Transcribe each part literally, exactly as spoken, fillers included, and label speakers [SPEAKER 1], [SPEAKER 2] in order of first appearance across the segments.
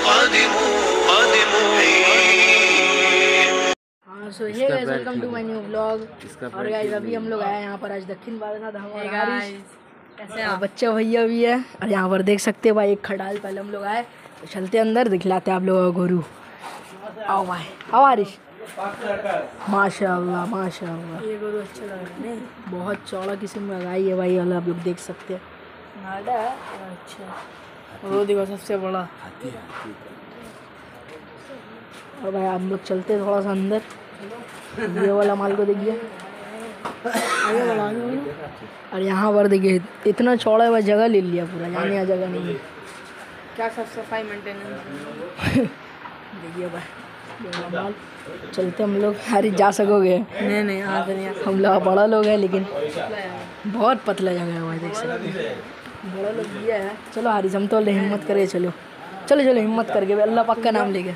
[SPEAKER 1] हाँ so hey guys welcome to my new vlog. और guys अभी हम लोग आए यहाँ पर आज दक्षिण भारत में बच्चे भैया भी है। और यहाँ पर देख सकते हैं भाई एक खटाल पहले हम लोग आए तो चलते अंदर दिखलाते हैं आप लोगों को गोरू। आओ भाई आओ हरीश। माशाल्लाह माशाल्लाह ये गोरू अच्छा लग रहा है, बहुत चौड़ा किस्म का गाय है भाई। आप लोग देख सकते हैं नाडा अच्छा वो देखो सबसे बड़ा। और भाई हम लोग चलते थोड़ा सा अंदर, ये वाला माल को देखिए आगे बढ़ाने। और यहाँ पर देखिए इतना चौड़ा है भाई, जगह ले लिया पूरा, जाने यहाँ जगह नहीं है। क्या सब सफाई मेंटेनेंस देखिए भाई माल। चलते हम लोग। हरी जा सकोगे? नहीं नहीं यहाँ से नहीं, हम लोग बड़ा लोग हैं लेकिन बहुत पतला जगह है भाई, देख सकते हैं बड़ा लोग दिया है। चलो हारिस हम तो हिम्मत करके चलो चलो चलो हिम्मत करके अल्लाह पाक का नाम लेके।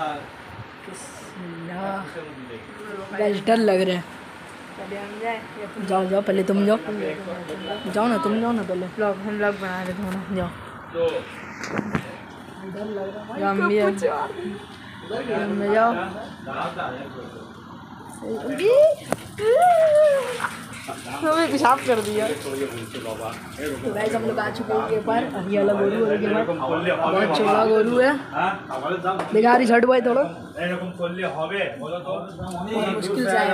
[SPEAKER 1] डर लग रहा है, जाओ जाओ पहले तुम जाओ जाओ ना तुम जाओ ना पहले ब्लॉग हम ब्लॉग बना रहे थोड़ा जाओ। डर लग रहा है जाओ हमें पेशाब कर दिया। तो गाइस हम लोग आ चुके हैं के पार। ये वाला गोरू है, बहुत चौड़ा गोरू है। देखा रही छठ भाई थोड़ा मुश्किल से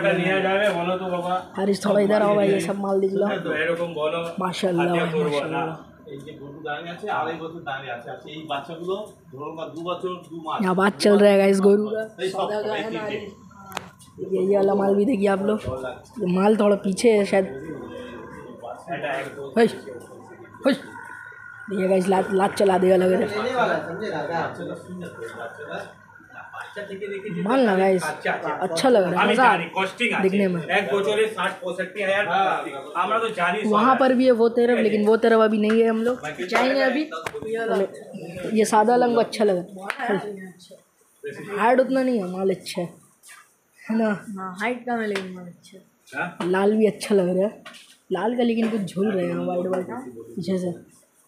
[SPEAKER 1] हरीश थोड़ा इधर आओ भाई, ये सब माल दिख लो माशाल्लाह माशाल्लाह। यहाँ बात चल रहा है गाइस गोरू का। ये ये वाला माल भी देखिए आप लोग, ये माल थोड़ा पीछे है शायद। देखिए गाइस लात लात चला देगा लग रहा है। माल ना गाइस अच्छा लग रहा है, मजा दिखने में। वहाँ पर भी है वो तरफ, लेकिन वो तरफ अभी नहीं है, हम लोग जाएंगे अभी। ये सादा लंग अच्छा लगा, हार्ड उतना नहीं है, माल अच्छा है है ना। हाँ हाइट का है लेकिन माल अच्छा। लाल भी अच्छा लग रहा है, लाल का लेकिन कुछ झूल रहे हैं वाइट वाइट पीछे से।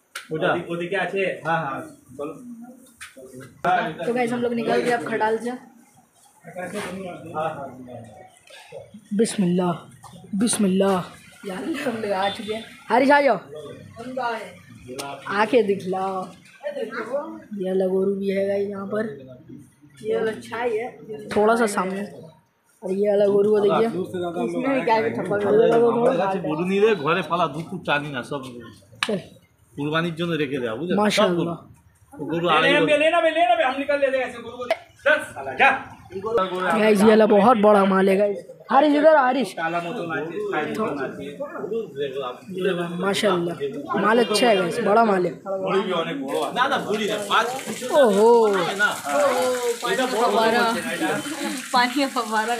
[SPEAKER 1] तो गाइस हम लोग निकल गए अब खटाल से। बिस्मिल्लाह बिस्मिल्लाह यार हम लोग आ चुके हैं। हरीश आ जाओ आके दिखलाओ। ये लगोरू भी है गाइस यहाँ पर, ये अच्छा ही है थोड़ा सा सामने। और ये वाला गोरू को देखिए, इसमें क्या है ठप्पा कर देगा वो थोड़ा গরু নিলে ঘরে পালা দুধ দুধ টানি না সব কুরবানির জন্য রেখে দেয়া বুঝলে মাশাআল্লাহ। গরু আড়াই लेना बे लेना बे हम निकल लेते हैं ऐसे गोरू को चल साला जा। गाइस ये वाला बहुत बड़ा माल है गाइस। हरीश इधर हरीश माशाल्लाह माल अच्छा है गाइस, बड़ा माल है। ओहो पानी का फव्वारा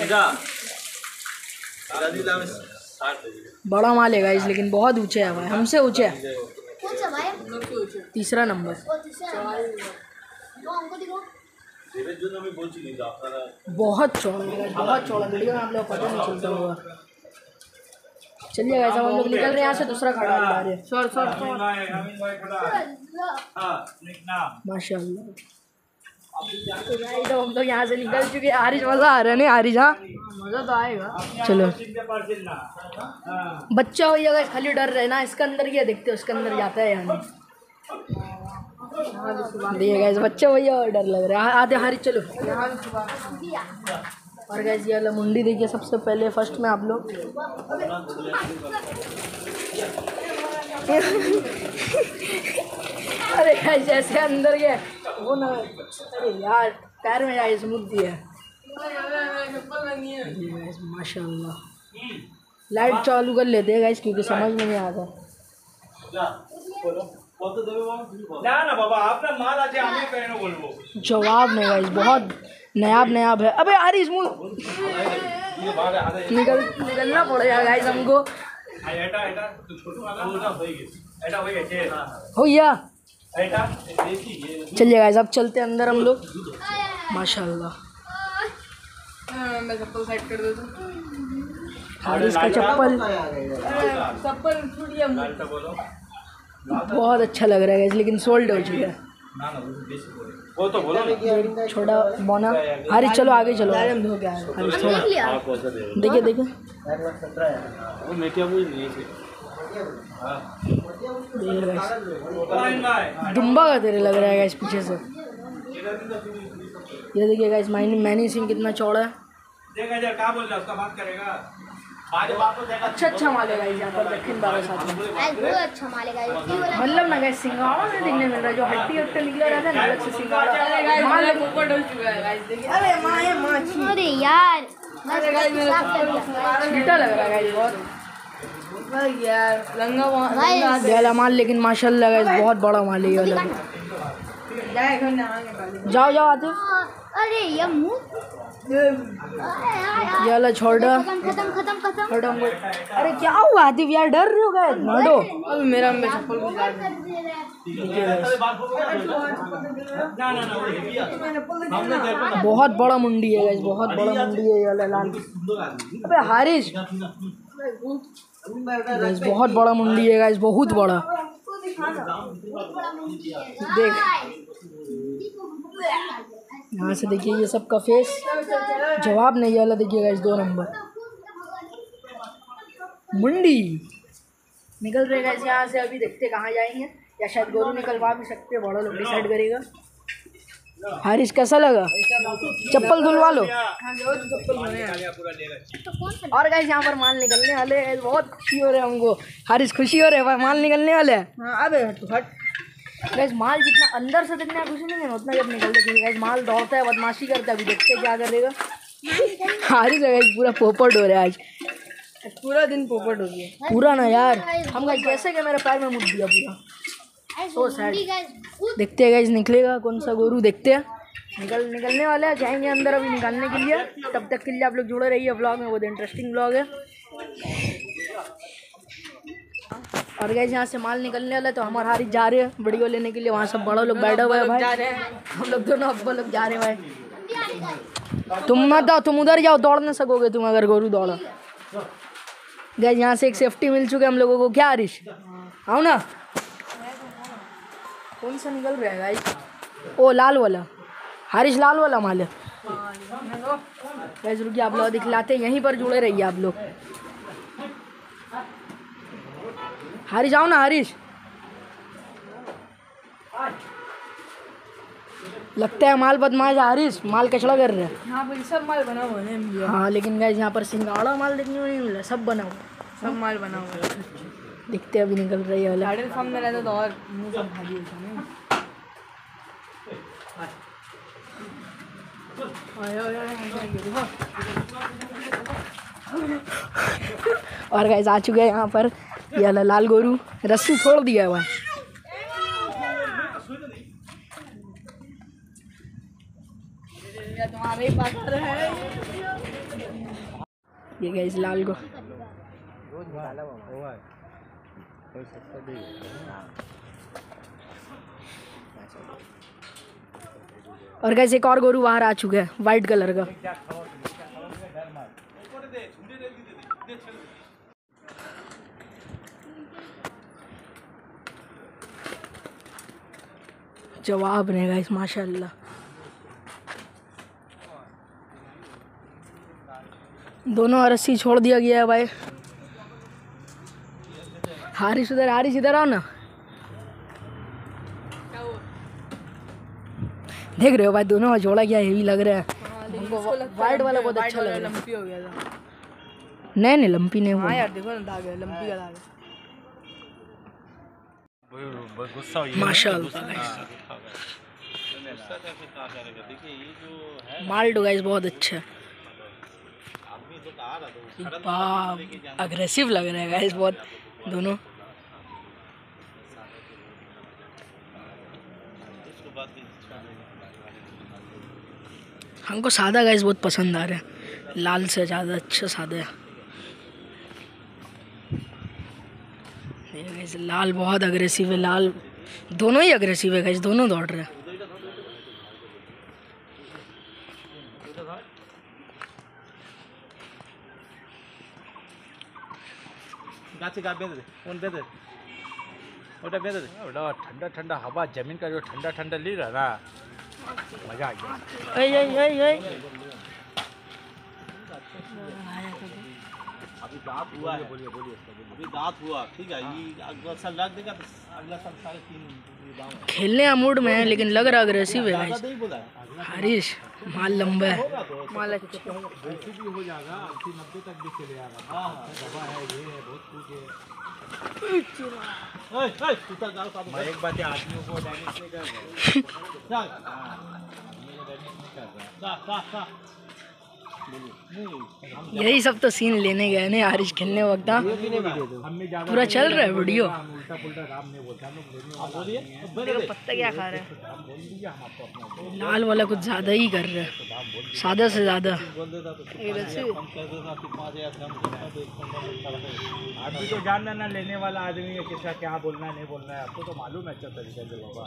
[SPEAKER 1] बड़ा माल है गाइस, लेकिन बहुत ऊंचे है भाई, हमसे ऊंचे है। तीसरा नंबर बहुत चौड़ा है, बहुत चौड़ा वीडियो में आप लोग पता नहीं चलता होगा। चलिए गाइस हम लोग निकल रहे हैं यहाँ से, दूसरा खड़ा है शॉर्ट शॉर्ट माशाल्लाह। तो हम लोग यहाँ से निकल चुके हैं। हरीश मजा आ रहा है नहीं हरीश? हाँ मजा तो आएगा। चलो बच्चा हो या खाली डर रहे ना, इसके अंदर क्या देखते हो, उसके अंदर जाता है यहाँ देखिए गाइस बच्चे भैया डर लग रहा है। आते हरीश चलो। और गाइस ये वाला मुंडी देखिए सबसे पहले फर्स्ट में आप लोग अरे गाइस जैसे अंदर गए वो ना, अरे यार पैर में जाए स्मूथ दिया माशाल्लाह। लाइट चालू कर लेते हैं गाइस क्योंकि समझ में नहीं आता। जवाब नहीं गाइस, बहुत नयाब नयाब है। अबे यार इस निकल निकलना पड़ेगा गाइस हमको। हो गया चलिए गाइस अब चलते अंदर हम लोग माशाल्लाह। मैं चप्पल साइड कर देता हूँ। हारिस का चप्पल चप्पल बहुत अच्छा लग रहा है गाइस, लेकिन सोल्ड हो चुका है।
[SPEAKER 2] वो तो बोलो
[SPEAKER 1] छोटा बोना। हरीश चलो आगे चलो। हरीश थोड़ा देखिए देखिए
[SPEAKER 2] वो मैं क्या बोल नहीं है
[SPEAKER 1] दुम्बा का तेरे लग रहा है गाइस पीछे से। ये देखिए गाइस मैनी मैनी सिंह कितना चौड़ा है।
[SPEAKER 2] देखा जा क्या बोल रहा है उसका बात करेगा।
[SPEAKER 1] अच्छा अच्छा माल है गाइस यहाँ पर दक्षिण भारत साथ में।
[SPEAKER 3] बहुत अच्छा माल है गाइस।
[SPEAKER 1] मतलब ना गाइस सिंगाड़ा नहीं दिखने मिल रहा है, जो हड्डी हट्टी निकला रहता है ना अलग से सिंगाड़ा माल ऊपर डल चुका है गाइस। देखिए अरे माँ है माछी।
[SPEAKER 3] अरे यार
[SPEAKER 1] अरे गाइस मेरा छीटा लग रहा है गाइस बहुत। भाई यार लंगा माल गैला माल, लेकिन माशाल्लाह गाइस बहुत बड़ा माल है ये वाला। जाओ जाओ आते।
[SPEAKER 3] अरे ये मुंह
[SPEAKER 1] ये वाला छोड़ दो।
[SPEAKER 3] खत्म खत्म खत्म खत्म।
[SPEAKER 1] छोड़ो हमको। अरे क्या हुआ आतिफ यार, डर रहे हो गए मारो। अब मेरा में चप्पल को
[SPEAKER 2] ना ना ना
[SPEAKER 1] बहुत बड़ा मुंडी है गाइस, बहुत बड़ा मुंडी है ये वाला लाल। अबे हारिश गाइस बहुत बड़ा मुंडी है गाइस, बहुत बड़ा। देख यहाँ से देखिए ये सब का फेस जवाब नहीं वाला। देखिए गाइस दो नंबर मुंडी निकल रहे गाइस यहाँ से। अभी देखते कहाँ जाएंगे, या शायद गोरू निकलवा भी सकते हैं, बड़ा लोग डिसाइड करेगा। हारिश कैसा लगा? चप्पल धुलवा लो। और गाइस यहाँ पर माल निकलने वाले हैं, बहुत खुशी हो रही है हमको। हारिश खुशी हो रहे है, माल निकलने वाले हैं। अबे हट गाइस माल जितना अंदर से दिखने खुशी नहीं है उतना जब निकलते क्योंकि गाइस माल दौड़ता है, बदमाशी करता है। अभी देखते हैं क्या करेगा। हारिश गाइस पूरा पोपट हो रहा है आज, पूरा दिन पोपट हो गया। पूरा ना यार हम गाइस जैसे कि मेरे पैर में मुड़ दिया पूरा। So sad. देखते हैं गाइस निकलेगा कौन सा गोरू। देखते हैं निकल निकलने वाले हैं, जाएंगे अंदर अभी निकालने के लिए। तब तक के लिए आप लोग जुड़े रहिए व्लॉग में, बहुत इंटरेस्टिंग व्लॉग है। और गाइस यहाँ से माल निकलने वाला है तो हमारे हारिश जा रहे हैं वीडियो लेने के लिए। वहाँ सब बड़ा लोग बैठा हुआ है भाई, हम लोग दोनों अब्बा लोग जा रहे हैं भाई। तुम मत आओ, तुम उधर जाओ, दौड़ ना सकोगे तुम अगर गोरू दौड़ा। गाइस यहाँ से एक सेफ्टी मिल चुके हम लोगों को। क्या हारिश आओ ना। कौन सा निकल रहा है गाइस? ओ लाल वाला। हारिश लाल वाला माल है गाइस। रुकिए आप लोग दिखलाते हैं, यहीं पर जुड़े रहिए आप लोग। हारिश आओ ना हारिश। लगता है माल बदमाश हारिश, माल कचड़ा कर रहे हैं। हाँ भाई सब माल बना हुआ है। हाँ लेकिन गाइस यहाँ पर सिंगाड़ा माल देखने को नहीं मिला, सब बना हुआ, सब माल बना हुआ है। दिखते अभी निकल रही है वाला। गाड़ी सामने रहता तो और मुंह सब भागी होता नहीं। और गाइस आ चुके हैं यहाँ पर ये वाला लाल गोरू। रस्सी छोड़ दिया है भाई। तुम्हारे पास है ये गाइस लाल गो। और गाइस एक और गोरू बाहर आ चुका है वाइट कलर का। जवाब नहीं गाइस माशाल्लाह। दोनों रस्सी छोड़ दिया गया है भाई। हारिश उधर, हारिश इधर आओ ना। देख रहे हो भाई दोनों का जोड़ा क्या हेवी लग रहा है। वाइट वाला बहुत अच्छा लग रहा है। लंपी हो गया था। नहीं नहीं लंपी नहीं हुआ यार, देखो ना दाग है, लंपी का दाग है। माशाल्लाह माल तो गाइस बहुत अच्छा है। अग्रेसिव लग रहा है गाइस बहुत दोनों। हमको सादा गाइस बहुत पसंद आ रहा है, लाल से ज़्यादा अच्छा सादा है। गाइस लाल बहुत अग्रेसिव है, लाल दोनों ही अग्रेसिव है गाइस, दोनों दौड़ रहे हैं।
[SPEAKER 2] गाछी गा बेंदे कौन बेंदे ওটা বেঁধে দে ওটা ঠান্ডা ঠান্ডা হাওয়া जमीन का जो ठंडा ठंडा ले रहा ना मजा आ गया
[SPEAKER 1] ए ए ए ए
[SPEAKER 2] अभी दांत हुआ है बोलिए बोलिए अभी दांत हुआ ठीक है ये अगला साल लग देगा तो अगला साल साढ़े तीन
[SPEAKER 1] खेलने का मूड में है लेकिन लग रहा अग्रेसिव है गाइस।
[SPEAKER 2] नहीं बोला
[SPEAKER 1] हरीश माल लंबा है, माल अच्छा
[SPEAKER 2] वैसे भी हो जाएगा अस्सी नब्बे तक भी चले जाएगा हाँ दवा है ये है बहुत कुछ है मैं एक बात है आदमियों को डैमेज नहीं कर रहा
[SPEAKER 1] यही सब तो सीन लेने गए ने हरीश खेलने वक्त। हाँ पूरा चल रहा है वीडियो। पत्ता क्या खा रहा है? लाल वाला कुछ ज्यादा ही कर रहा है, सादा से ज्यादा।
[SPEAKER 2] अभी तो जानना ना लेने वाला आदमी है किसका क्या बोलना है नहीं बोलना है आपको तो मालूम है अच्छा तरीके से बाबा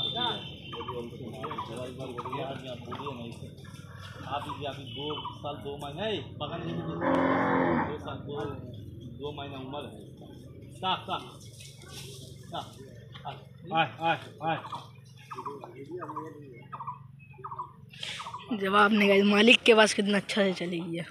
[SPEAKER 2] आप अभी दो साल दो महीने बगल में दो साल दो दो महीना उम्र है साफ साफ आए आए आए
[SPEAKER 1] जवाब नहीं गया। मालिक के पास कितना अच्छा से चली गया।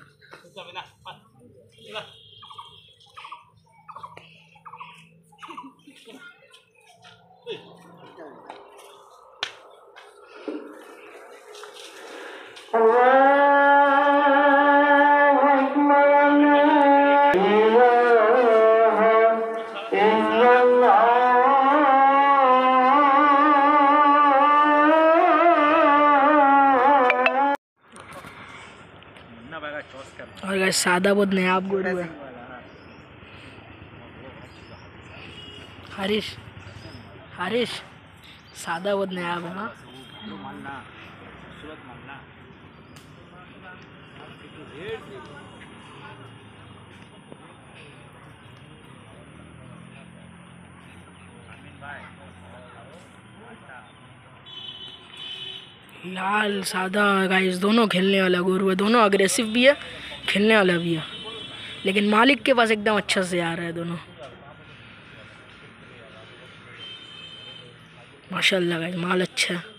[SPEAKER 1] और गाइस सादा बहुत नयाब गुरु है हरीश। हरीश सादा बहुत नयाब है। हाँ लाल सादा गाइस दोनों खेलने वाला गुरु है, दोनों अग्रेसिव भी है खेलने वाला भी है, लेकिन मालिक के पास एकदम अच्छा से आ रहा है दोनों माशाल्लाह गाइस। माल अच्छा है।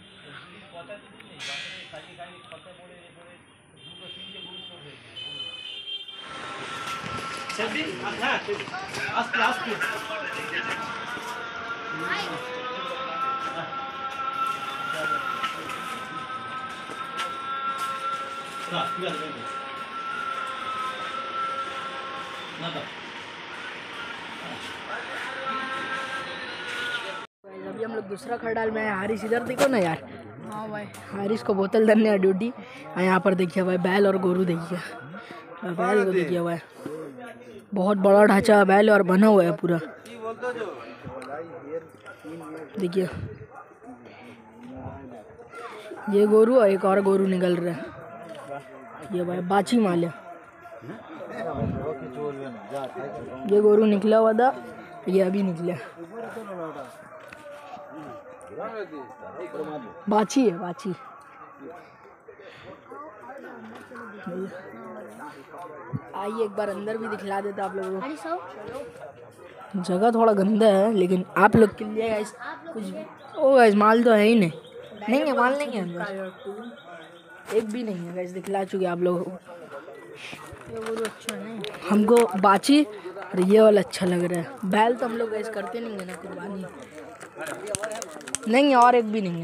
[SPEAKER 1] अभी हम लोग दूसरा खरडाल में है। हारिस इधर देखो ना यार। हाँ भाई हारिस को बोतल धरने है ड्यूटी। यहाँ पर देखिए भाई बैल और गोरू देखिए, बैल को देखिए भाई बहुत बड़ा ढांचा बैल और बना हुआ है पूरा। देखिए ये गोरू और एक और गोरू निकल रहा है। ये भाई बाची माल है। ये गोरू निकला हुआ था, ये अभी निकला। बाची है बाची। आइए एक बार अंदर भी दिखला देता आप लोगों को। जगह थोड़ा गंदा है लेकिन आप लोग के लिए गाइस कुछ ओ गाइस माल तो है ही नहीं। नहीं है माल नहीं है अंदर, एक भी नहीं है गाइस। दिखला चुके आप लोगों को। अच्छा नहीं हमको बाची और ये वाला अच्छा लग रहा है। बैल तो हम लोग गाइस करते नहीं है ना कुर्बानी। नहीं है और एक भी नहीं है।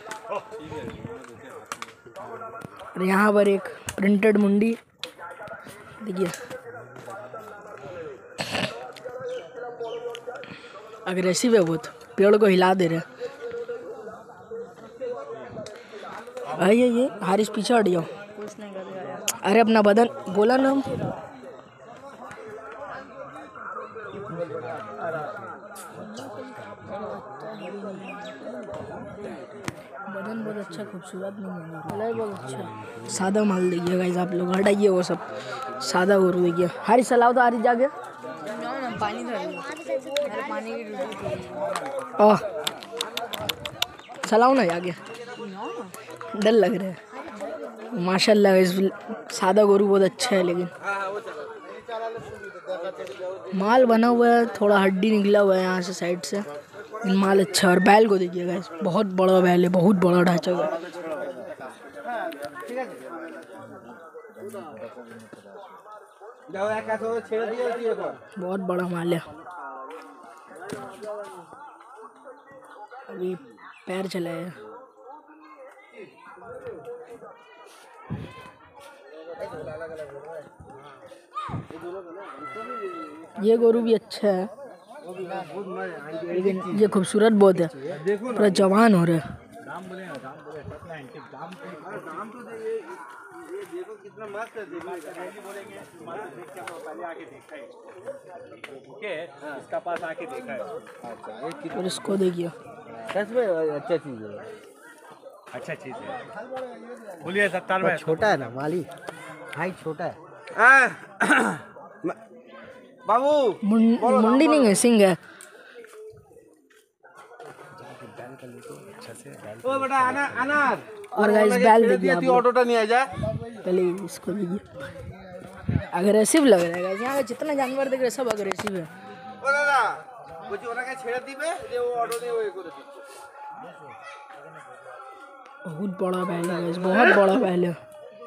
[SPEAKER 1] और यहाँ पर एक प्रिंटेड मुंडी देखिए, अग्रेसिव है बहुत, पेड़ को हिला दे रहे। आइए ये हारिस पीछे हट जाओ। अरे अपना बदन बोला ना हम। बदन बहुत अच्छा खूबसूरत नहीं है, बहुत अच्छा सादा माल देखिए गाइस। आप लोग हटाइए वो सब सादा गोरू देखिए। हारिस चलाओ तो हारिस जाके पानी ओह चलाओ ना जाके, डर लग रहा है। माशाल्लाह इस सादा गोरू बहुत अच्छा है लेकिन माल बना हुआ है, थोड़ा हड्डी निकला हुआ है यहाँ से साइड से। माल अच्छा है। और बैल को देखिए गाइस, बहुत बड़ा बैल है, बहुत बड़ा ढांचा का। बहुत बड़ा माल है। अभी पैर चलाए। ये गोरू भी अच्छा है, लेकिन ये खूबसूरत बहुत है, पूरा जवान हो रहा है।
[SPEAKER 2] कितना मस्त है, इसका पास आके देखा है। अच्छा,
[SPEAKER 1] और इसको देखिए,
[SPEAKER 2] सच में अच्छा चीज है, अच्छा चीज है। बोलिए सत्तर में छोटा है ना माली, हाइट छोटा है। बाबू
[SPEAKER 1] मुंडी नहीं है, सिंग है।
[SPEAKER 2] ओ बेटा आना अनार।
[SPEAKER 1] और गाइस बैल देखिए, आप
[SPEAKER 2] ऑटो नहीं आ जाए।
[SPEAKER 1] पहले इसको देखिए, अग्रेसिव लग रहा है गाइस। यहाँ जितना जानवर देख रहे सब अग्रेसिव है।
[SPEAKER 2] ओ दादा वो जो ओरा के छेड़ दीबे जे वो ऑटो नहीं होए करे।
[SPEAKER 1] बहुत बड़ा बैल है गाइस, बहुत बड़ा बैल है।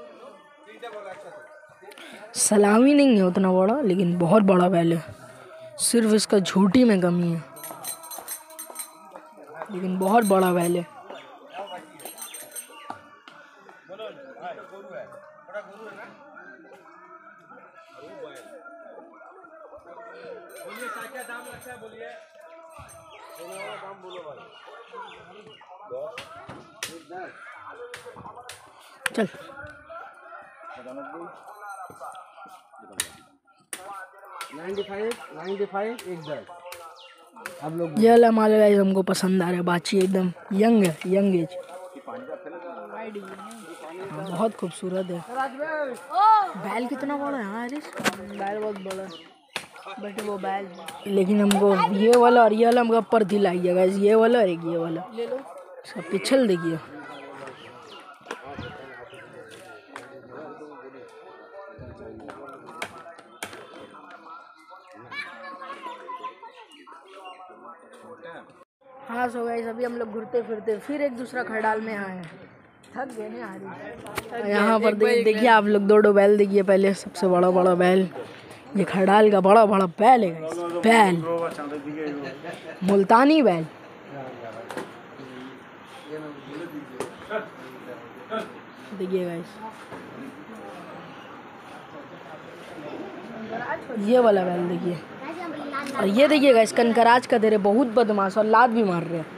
[SPEAKER 1] सलामी नहीं है उतना बड़ा, लेकिन बहुत बड़ा बैल है। सिर्फ इसका झूठी में कमी है, लेकिन बहुत बड़ा बैल है। चल
[SPEAKER 2] पचानवे, पचानवे, एक दस। अब लोग
[SPEAKER 1] ये वाला माल गाइस हमको पसंद आ रहा है। बाची एकदम यंग है, यंग एज, बहुत खूबसूरत है। बैल कितना बड़ा है हरीश, बैल बहुत बड़ा है, बट वो बैल, लेकिन हमको ये वाला और ये वाला हमको पर दिलाई है गाइस। ये वाला और एक ये वाला ले लो। सब पिछल देखिए, हाँ। सो गाइस अभी हम लोग घूरते फिरते फिर एक दूसरा खड़ाल में आए हैं। थक गए ना यार। यहाँ पर देखिए आप लोग, दो दो बैल देखिए। पहले सबसे बड़ा बड़ा बैल, ये खड़ाल का बड़ा बड़ा बैल है गाइस। बैल मुल्तानी बैल, देखिए गाइस। ये वाला बैल देखिए, और ये देखिए गाइस कनकराज का दे रहे, बहुत बदमाश और लात भी मार रहे हैं।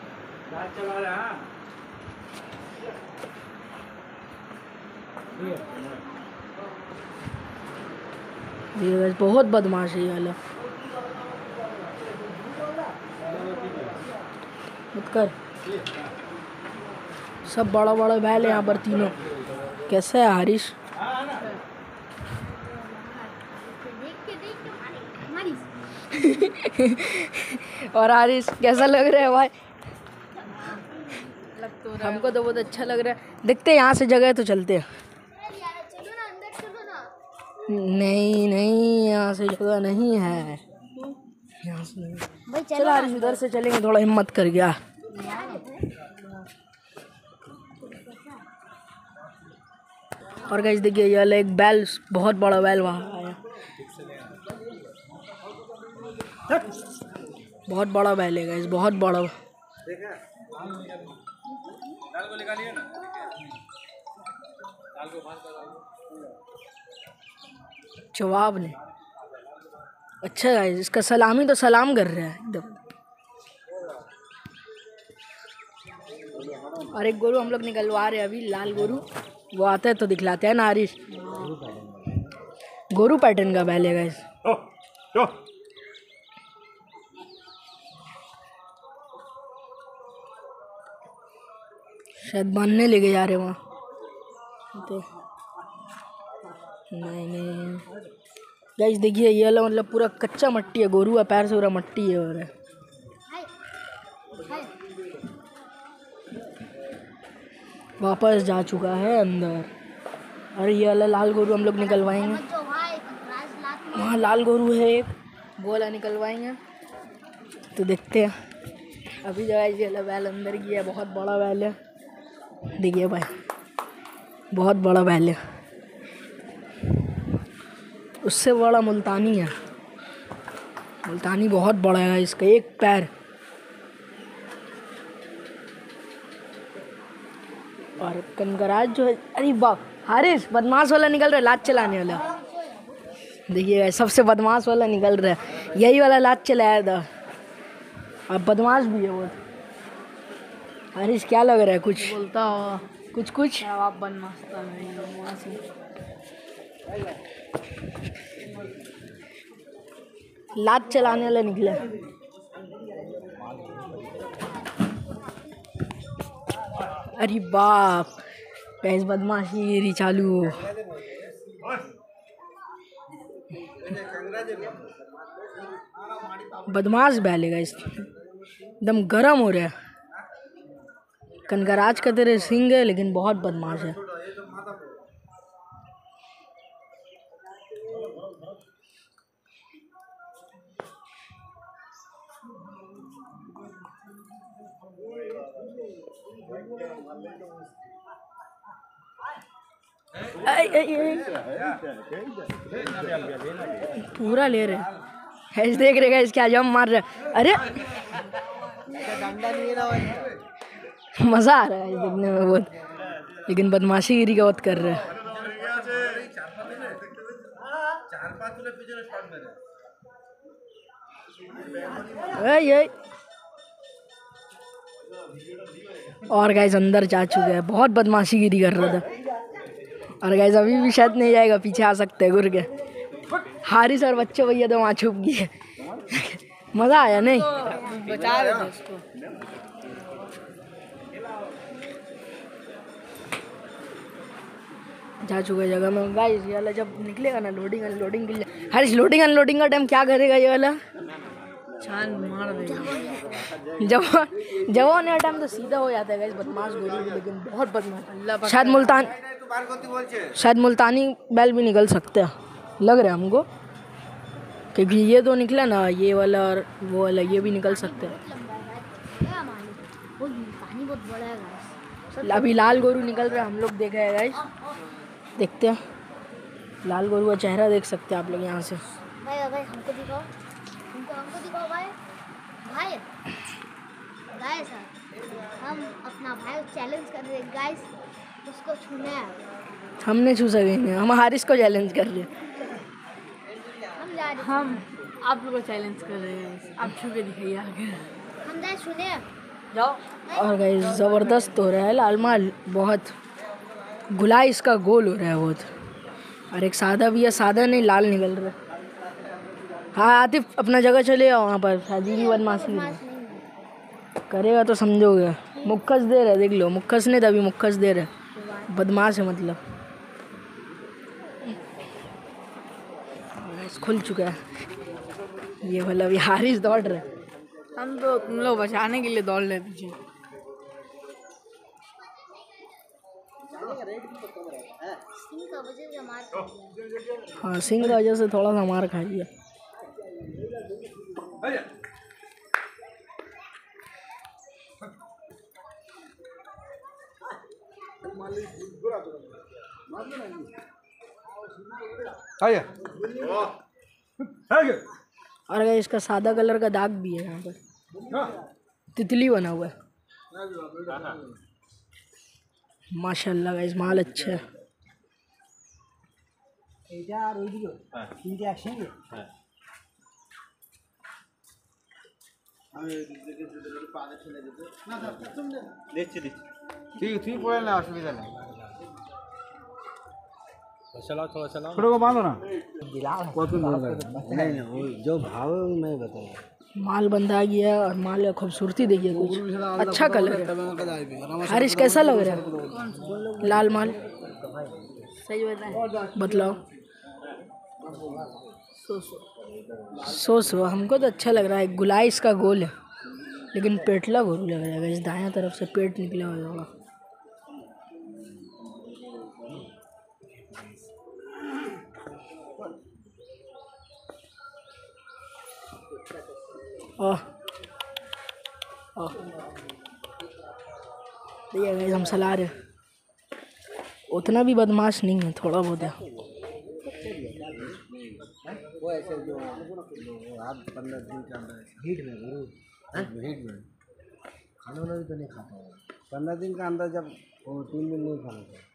[SPEAKER 1] ये गाइस बहुत बदमाश है ये वाला। मत कर, सब बड़ा बड़ा बैल है यहाँ पर तीनों। कैसे है हरीश? और हरीश कैसा लग रहा है भाई? लग तो रहा हमको तो बहुत अच्छा लग रहा है। देखते हैं यहाँ से जगह तो चलते हैं। नहीं नहीं, यहाँ से जगह नहीं है, यहाँ से नहीं। चलो हरीश उधर से चलेंगे, थोड़ा हिम्मत कर गया। और गाइस देखिए ये वाला एक बैल, बहुत बड़ा बैल वहाँ आया, बहुत बड़ा बैल है गाइस, बहुत बड़ा। जवाब नहीं। अच्छा गाइस, इसका सलामी तो सलाम कर रहा है एकदम। और एक गोरू हम लोग निकलवा रहे हैं अभी, लाल गोरू। वो आता है तो दिखलाते हैं ना हरीश। गोरू पैटर्न का बैल है गाइस। शायद बांधने लेके जा रहे वहाँ तो। नहीं नहीं गाइस देखिए ये वाला मतलब पूरा कच्चा मट्टी है, गोरू का पैर से पूरा मट्टी है। और वापस जा चुका है अंदर। और ये वाला लाल गोरू हम लोग निकलवाएंगे। वहाँ लाल गोरू है एक, वो वाला निकलवाएंगे तो देखते हैं। अभी जो है ये बैल अंदर की है, बहुत बड़ा बैल है। देखिए भाई बहुत बड़ा बैल है, उससे बड़ा मुल्तानी है। मुल्तानी बहुत बड़ा है, इसका एक पैर। और कनकराज जो है, अरे बाप हारिस बदमाश वाला निकल रहा है, लात चलाने वाला। देखिए सबसे बदमाश वाला निकल रहा है, यही वाला लात चलाया था। अब बदमाश भी है वो। हारिस क्या लग रहा है, कुछ बोलता हो? कुछ कुछ आप बदमाश लात चलाने वाला निकला। अरे बाप कैसे बदमाशी चालू हो। बदमाश बैलेगा इस एकदम गरम हो रहा है। कनकराज का तेरे सिंग है लेकिन बहुत बदमाश है। आई, आई, आई। पूरा ले रहे हैं, देख रहे क्या जम मार रहा। अरे मजा आ रहा है देखने में बहुत, लेकिन बदमाशी गिरी का बहुत कर रहा है। आई, आई। और गाइस अंदर जा चुके हैं, बहुत बदमाशी गिरी कर रहा था। और गाइस अभी भी शायद नहीं जाएगा, पीछे आ सकते हैं गुर के। हारिस और बच्चों भैया तो वहाँ छुप गए। मजा आया नहीं? बचा रहे थे उसको। जा चुके जगह में गाइस। ये वाला जब निकलेगा ना लोडिंग अनलोडिंग के लिए, हारिस लोडिंग अनलोडिंग का टाइम क्या करेगा ये वाला? छान मार देगा। जब जब होने का टाइम तो सीधा हो जाता है गाइस, बदमाश गोरी भी, लेकिन बहुत बदमाश। शायद मुल्तान शायद मुल्तानी बैल भी निकल सकते हैं लग रहा है हमको, क्योंकि ये तो निकला ना, ये वाला और वो वाला, ये भी निकल सकते हैं। अभी लाल गोरू निकल रहा है, हम लोग देखे हैं गाइस, देखते हैं। लाल गोरू का चेहरा देख सकते हैं आप लोग यहाँ से।
[SPEAKER 3] भाई भाई हमको दिखाओ, हमको हमको दिखाओ भाई। भाई गाइस हम अपना भाई चैलेंज कर रहे हैं गाइस, उसको छूना है।
[SPEAKER 1] हम नहीं छू सकेंगे, हम हारिस को चैलेंज कर रहे हैं।
[SPEAKER 3] हम जा रहे
[SPEAKER 4] हम आप लोग को चैलेंज कर रहे हैं, आप छू के दिखाइए आगे।
[SPEAKER 3] हम जाए छूने
[SPEAKER 4] जाओ।
[SPEAKER 1] और गाइस ज़बरदस्त हो रहा है लाल माल, बहुत गुलाई इसका गोल हो रहा है बहुत। और एक सादा भी है, सादा नहीं लाल निकल रहा है। हाँ आतिफ अपना जगह चले आओ, वहाँ पर शादी की बदमाशी करेगा तो समझोगे। मुक्कस दे रहा है, देख लो, मुक्कस नहीं था अभी, मुक्कस दे रहा है, बदमाश है मतलब। खुल चुका है ये वाला, अभी हारिस दौड़ रहा है।
[SPEAKER 4] हम तो तुम लोग बचाने के लिए दौड़ रहे पीछे।
[SPEAKER 3] सिंह का वजह से मार।
[SPEAKER 1] हाँ सिंह की वजह से थोड़ा सा मार खा लिया। और अगर इसका सादा कलर का दाग भी है यहाँ पर, तितली बना हुआ है। माशाल्लाह गाइस माल अच्छा है।
[SPEAKER 2] ठीक ठीक पड़े ना, असुविधा नहीं।
[SPEAKER 5] चलाओ थोड़ा चलाओ,
[SPEAKER 2] छोटो को बांधो ना। नहीं नहीं वो जो भाव है मैं बताऊँ।
[SPEAKER 1] माल बंधा गया और माल का खूबसूरती देखिए, कुछ अच्छा कलर है। हारिस कैसा लग रहा है लाल माल?
[SPEAKER 4] सही बताए,
[SPEAKER 1] बतलाओ। सो सो हमको तो अच्छा लग रहा है। गुलाई इसका गोल है, लेकिन पेटला गोरू लग रहा है। इस दायां तरफ से पेट निकला हुआ होगा। हाँ देखिए गाइस हम चला रहे, उतना भी बदमाश नहीं है, थोड़ा बहुत है।
[SPEAKER 2] वो ऐसे जो आप पंद्रह दिन के अंदर हीट में गुरु हीट में खाना वाना भी तो नहीं खाता है। पंद्रह दिन का अंदर जब वो तीन दिन नहीं खाना चाहिए।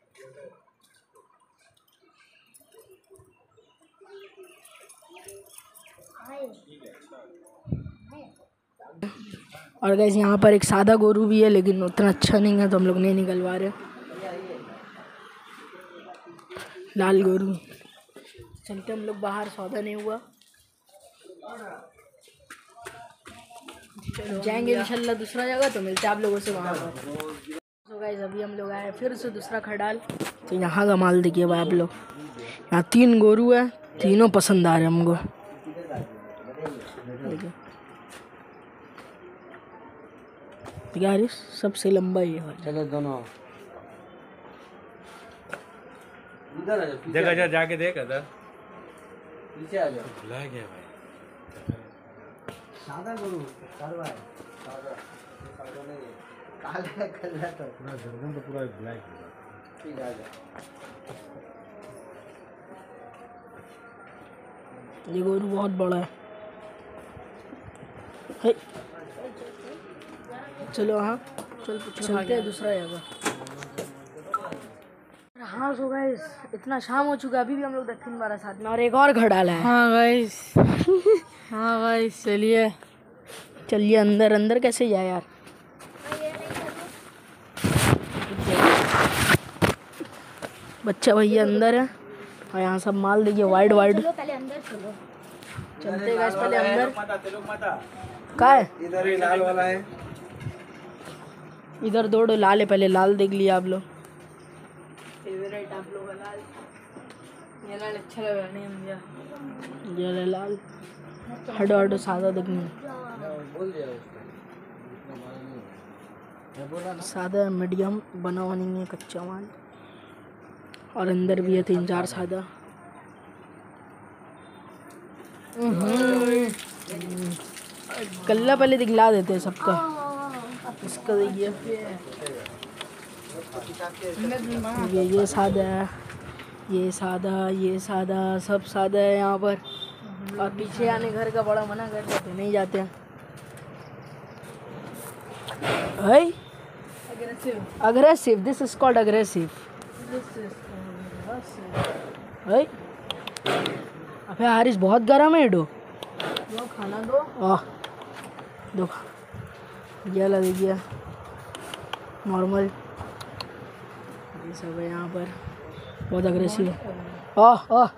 [SPEAKER 1] और गाइस यहाँ पर एक सादा गोरू भी है, लेकिन उतना अच्छा नहीं है तो हम लोग नहीं निकलवा रहे। लाल गोरू चलते हम लोग बाहर, सौदा नहीं हुआ, जाएंगे इंशाल्लाह दूसरा जगह, तो मिलते हैं आप लोगों से वहाँ पर। तो गाइस अभी हम लोग आए फिर से दूसरा खडाल, तो यहाँ का माल देखिए भाई आप लोग। यहाँ तीन गोरू है, तीनों पसंद आ रहे हमको। देखिए यार सबसे लंबा ही है।
[SPEAKER 2] चलो दोनों
[SPEAKER 5] जगह जा जाके देख इधर
[SPEAKER 2] पीछे आ जाओ।
[SPEAKER 5] भुला गया भाई।
[SPEAKER 2] सादा गुरु सादा है, सादा सादा नहीं है, काला कलर तो पूरा गर्दन तो पूरा ब्लैक है। ठीक आ जाओ।
[SPEAKER 1] ये गोरू बहुत बड़ा है, है। चलो हाँ चल चलते हैं दूसरा जगह। हाँ सो गाइस इतना शाम हो चुका है, अभी भी हम लोग दक्षिण बारा साथ में, और एक और खडाल है।
[SPEAKER 4] हाँ गाइस हाँ गाइस चलिए
[SPEAKER 1] चलिए अंदर। अंदर कैसे जाए यार, बच्चा भैया अंदर है, और यहाँ सब माल देखिए वाइड वाइड।
[SPEAKER 3] चलो पहले अंदर चलो।
[SPEAKER 1] चलते गाइस पहले अंदर। कहाँ है?
[SPEAKER 2] इधर ही लाल वाला है।
[SPEAKER 1] इधर दो दो लाल है, पहले लाल देख लिया आप लोग।
[SPEAKER 4] फेवरेट आप लोगों का लाल, ये लाल अच्छा लग रहा नहीं मुझे।
[SPEAKER 1] ये ले लाल, हटो हटो सादा देखने,
[SPEAKER 2] बोल दिया उसको।
[SPEAKER 1] सादा मीडियम बना हुआ नहीं है, कच्चा माल। और अंदर भी है तीन चार सादा। गल्ला पहले दिखला देते हैं सबका। इसका देखिए ये ये सादा है, ये सादा, ये सादा, सब सादा है यहाँ पर। और पीछे आने घर का बड़ा मना कर देते, नहीं जाते हैं। Aggressive, this is called aggressive. अबे हारिस बहुत गर्म है डो, खाना दो। आह दो, ये ला देखिए नॉर्मल, ये सब है यहाँ पर, बहुत अग्रेसिव है। आह आह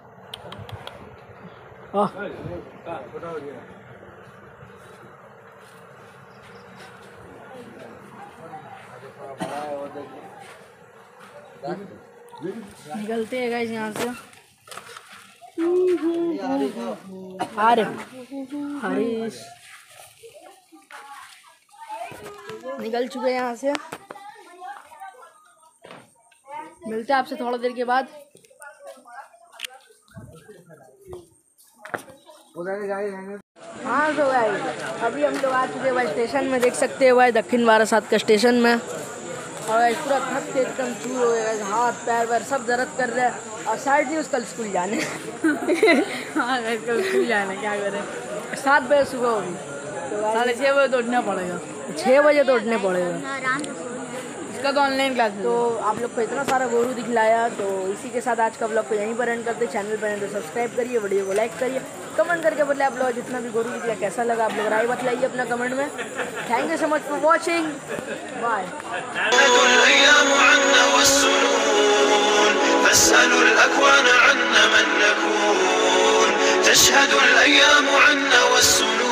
[SPEAKER 1] आह निकलते हैं गाइस यहाँ से। आ रहे हरीश निकल चुके हैं यहाँ से, मिलते हैं आपसे थोड़ा देर के बाद। हाँ तो भाई अभी हम लोग आ चुके हैं भाई स्टेशन में, देख सकते हैं भाई दक्षिण बारासात का स्टेशन में। और भाई पूरा थक के एकदम चूर हो गया, हाथ पैर वैर सब दर्द कर रहे हैं। और साइड न्यूज़ कल स्कूल जाने
[SPEAKER 4] हाँ कल स्कूल जाना, क्या करें,
[SPEAKER 1] सात बजे सुबह होगी, तो
[SPEAKER 4] साढ़े छः बजे तो उठना पड़ेगा,
[SPEAKER 1] छः बजे तो उठने पड़ेगा।
[SPEAKER 3] आराम से सो
[SPEAKER 4] इसका तो ऑनलाइन क्लास।
[SPEAKER 1] तो आप लोग को इतना सारा गोरू दिखलाया, तो इसी के साथ आज का ब्लॉग को यहीं पर एंड करते। चैनल पर तो सब्सक्राइब करिए, वीडियो को लाइक करिए, कमेंट करके बदले आप लोग जितना भी गोरू दिखला कैसा लगा आप लोग राय बतलाइए अपना कमेंट में। Thank you so much for watching, bye.
[SPEAKER 6] فاسألوا الأكوان عنا من نكون تشهد الأيام عنا والسنون